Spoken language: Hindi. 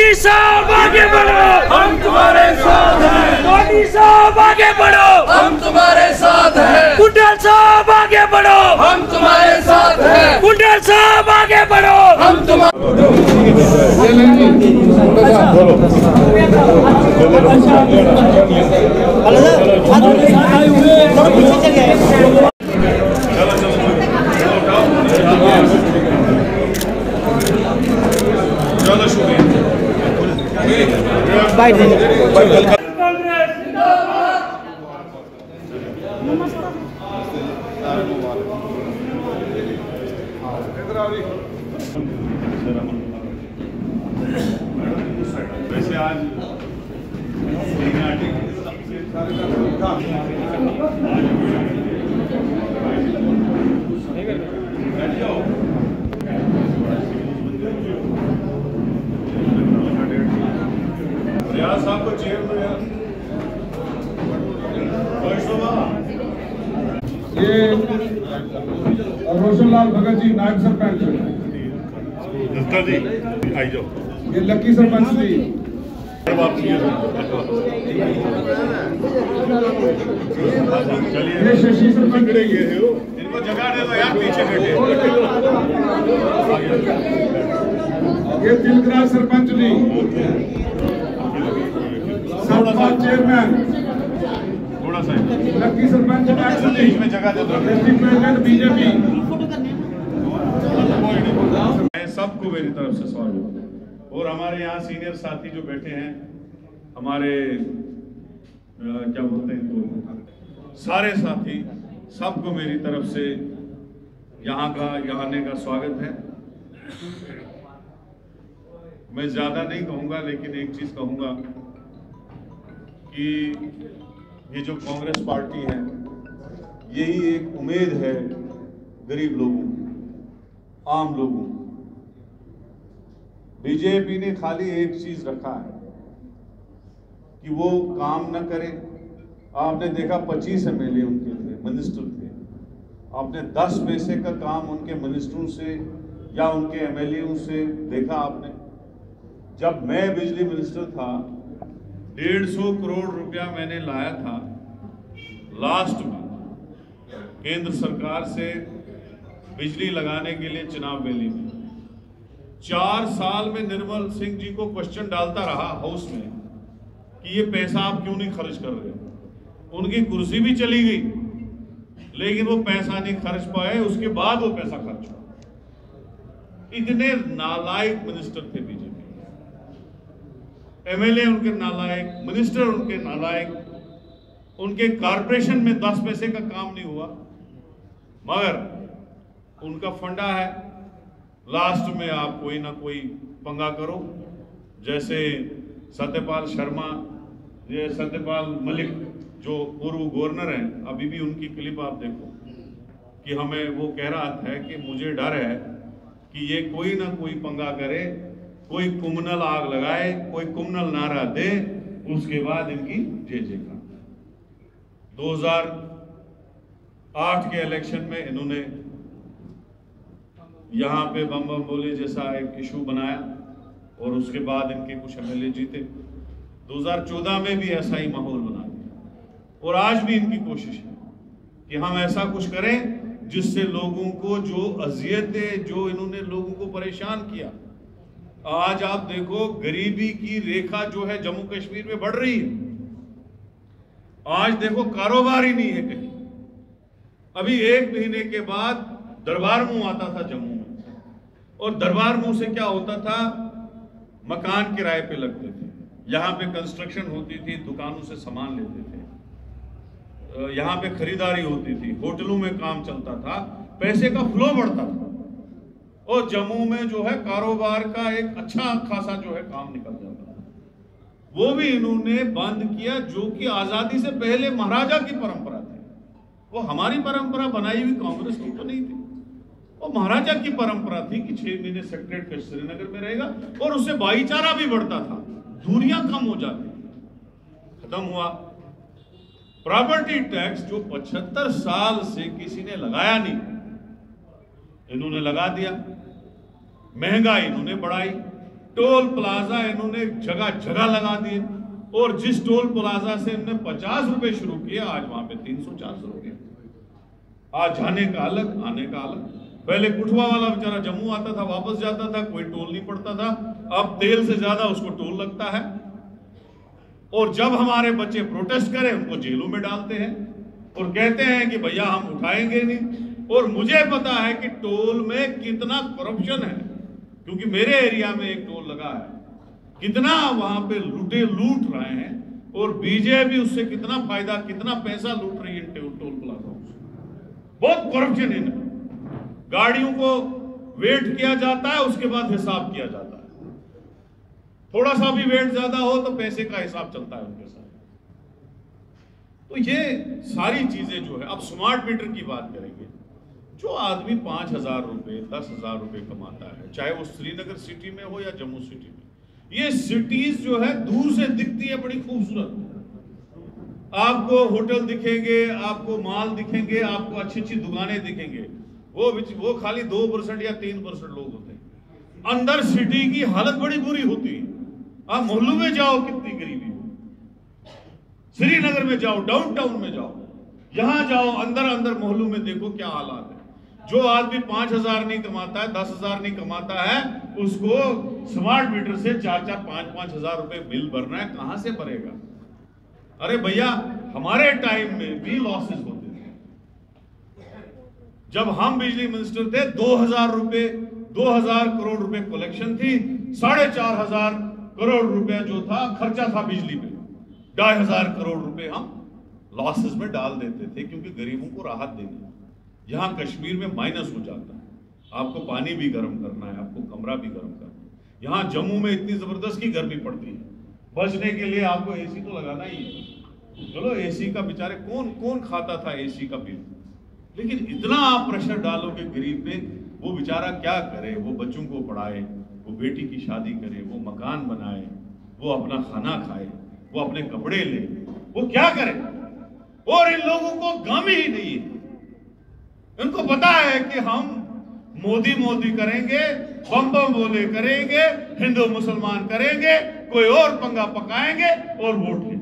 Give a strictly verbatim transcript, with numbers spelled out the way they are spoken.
मोदी साहब आगे बढ़ो, हम तुम्हारे साथ हैं। मोदी साहब आगे बढ़ो, हम तुम्हारे साथ हैं। कुंडल साहब आगे बढ़ो, हम तुम्हारे साथ हैं। कुंडल साहब आगे बढ़ो, हम तुम्हारे चलो शुक्रिया। वैसे आज रियाज साहब को चेयर में यार ये रोशन लाल भगत जी नायब सरपंच, जी आई जाओ। ये लक्की सरपंच जी, चलिए ये शशि सरपंच जी, इनको जगह दे दो यार, पीछे बैठे। ये तिलकराज सरपंच जी, सरपंच चेयरमैन थोड़ा सा लक्की सरपंच जी, में जगह दे दो। District president BJP. मैं सबको मेरी तरफ से स्वागत, और हमारे यहाँ सीनियर साथी जो बैठे हैं, हमारे क्या बोलते हैं इनको, सारे साथी, सबको मेरी तरफ से यहाँ का यहाँ आने का स्वागत है। मैं ज्यादा नहीं कहूँगा, लेकिन एक चीज कहूँगा कि ये जो कांग्रेस पार्टी है, यही एक उम्मीद है गरीब लोगों, आम लोगों। बीजेपी ने खाली एक चीज रखा है कि वो काम न करे। आपने देखा पच्चीस एमएलए उनके थे, मिनिस्टर थे, आपने दस पैसे का काम उनके मिनिस्टरों से या उनके एमएलए से देखा आपने? जब मैं बिजली मिनिस्टर था, डेढ़ सौ करोड़ रुपया मैंने लाया था लास्ट में केंद्र सरकार से बिजली लगाने के लिए चुनाव वैली में। चार साल में निर्मल सिंह जी को क्वेश्चन डालता रहा हाउस में कि ये पैसा आप क्यों नहीं खर्च कर रहे। उनकी कुर्सी भी चली गई, लेकिन वो पैसा नहीं खर्च पाए, उसके बाद वो पैसा खर्च हुआ। इतने नालायक मिनिस्टर थे बीजेपी, एमएलए उनके नालायक, मिनिस्टर उनके नालायक, उनके कॉर्पोरेशन में दस पैसे का काम नहीं हुआ। मगर उनका फंडा है, लास्ट में आप कोई ना कोई पंगा करो। जैसे सत्यपाल शर्मा, ये सत्यपाल मलिक जो पूर्व गवर्नर हैं, अभी भी उनकी क्लिप आप देखो कि हमें वो कह रहा था कि मुझे डर है कि ये कोई ना कोई पंगा करे, कोई कुमनल आग लगाए, कोई कुमनल नारा दे, उसके बाद इनकी जय जयकार। दो हज़ार आठ के इलेक्शन में इन्होंने यहाँ पे बम बम बोले जैसा एक इशू बनाया, और उसके बाद इनके कुछ एमएलए जीते। दो हज़ार चौदह में भी ऐसा ही माहौल बना दिया, और आज भी इनकी कोशिश है कि हम ऐसा कुछ करें जिससे लोगों को जो अजियतें, जो इन्होंने लोगों को परेशान किया, आज आप देखो गरीबी की रेखा जो है जम्मू कश्मीर में बढ़ रही है। आज देखो कारोबार ही नहीं है कहीं। अभी एक महीने के बाद दरबार मुंह आता था जम्मू में, और दरबार मुंह से क्या होता था, मकान किराए पे लगते थे, यहाँ पे कंस्ट्रक्शन होती थी, दुकानों से सामान लेते थे, यहाँ पे खरीदारी होती थी, होटलों में काम चलता था, पैसे का फ्लो बढ़ता था, और जम्मू में जो है कारोबार का एक अच्छा खासा जो है काम निकल जाता था। वो भी इन्होंने बंद किया, जो कि आजादी से पहले महाराजा की परंपरा थी। वो हमारी परंपरा बनाई हुई कांग्रेस की तो नहीं थी, वो महाराजा की परंपरा थी कि छह महीने सेक्रेटरी श्रीनगर में रहेगा, और उससे भाईचारा भी बढ़ता था, दूरियां कम हो जाती, खत्म हुआ। प्रॉपर्टी टैक्स जो पचहत्तर साल से किसी ने लगाया नहीं, इन्होंने लगा दिया। महंगाई इन्होंने बढ़ाई, टोल प्लाजा इन्होंने जगह जगह लगा दिए, और जिस टोल प्लाजा से इन्होंने पचास रुपए शुरू किए आज वहां पे तीन सौ चार सौ रुपए। आज जाने का अलग, आने का अलग। पहले कुठवा वाला बेचारा जम्मू आता था, वापस जाता था, कोई टोल नहीं पड़ता था। अब तेल से ज्यादा उसको टोल लगता है। और जब हमारे बच्चे प्रोटेस्ट करें उनको जेलों में डालते हैं और कहते हैं कि भैया हम उठाएंगे नहीं। और मुझे पता है कि टोल में कितना करप्शन है, क्योंकि मेरे एरिया में एक टोल लगा है, कितना वहां पे लूटे लूट रहे हैं, और बीजेपी उससे कितना फायदा, कितना पैसा लूट रही है टोल प्लाजा से। बहुत करप्शन है। गाड़ियों को वेट किया जाता है, उसके बाद हिसाब किया जाता है। थोड़ा सा भी वेट ज्यादा हो तो पैसे का हिसाब चलता है उनके साथ। तो ये सारी चीजें जो है, अब स्मार्ट मीटर की बात करेंगे। जो आदमी पांच हजार रुपए दस हजार रुपए कमाता है, चाहे वो श्रीनगर सिटी में हो या जम्मू सिटी में, ये सिटीज जो है दूर से दिखती है बड़ी खूबसूरत। आपको होटल दिखेंगे, आपको माल दिखेंगे, आपको अच्छी अच्छी दुकानें दिखेंगे, वो वो खाली दो परसेंट या तीन परसेंट लोग होते हैं। अंदर सिटी की हालत बड़ी बुरी होती है। आप मोहल्लों में जाओ, कितनी गरीबी हो। श्रीनगर में जाओ, डाउनटाउन में जाओ, यहां जाओ, अंदर अंदर मोहल्लों में देखो क्या हालात है। जो आदमी पांच हजार नहीं कमाता है, दस हजार नहीं कमाता है, उसको स्मार्ट मीटर से चार चार पांच पांच हजार रुपए बिल भरना है, कहां से भरेगा? अरे भैया, हमारे टाइम में भी लॉसेस होते थे। जब हम बिजली मिनिस्टर थे, दो हजार रुपए दो हजार करोड़ रुपए कलेक्शन थी, साढ़े चार हजार करोड़ रुपए जो था खर्चा था बिजली पे, ढाई हजार करोड़ रुपए हम लॉसेस में डाल देते थे, क्योंकि गरीबों को राहत देनी। यहां कश्मीर में माइनस हो जाता है, आपको पानी भी गर्म करना है, आपको कमरा भी गर्म करना है। यहां जम्मू में इतनी जबरदस्त की गर्मी पड़ती है, बचने के लिए आपको एसी तो लगाना ही है। चलो एसी का बेचारे कौन कौन खाता था एसी का बिल, लेकिन इतना आप प्रेशर डालोगे गरीब पे, वो बेचारा क्या करे? वो बच्चों को पढ़ाए, वो बेटी की शादी करे, वो मकान बनाए, वो अपना खाना खाए, वो अपने कपड़े ले, वो क्या करे? और इन लोगों को गम ही नहीं है। इनको पता है कि हम मोदी मोदी करेंगे, बम बम बोले करेंगे, हिंदू मुसलमान करेंगे, कोई और पंगा पकाएंगे और वोट लेंगे।